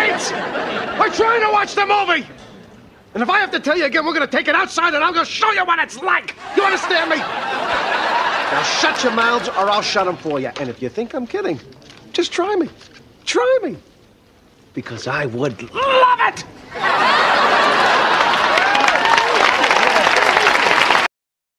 kids! We're trying to watch the movie! And if I have to tell you again, we're gonna take it outside and I'm gonna show you what it's like! You understand me? Now shut your mouths or I'll shut them for you. And if you think I'm kidding, just try me. Try me. Because I would love it!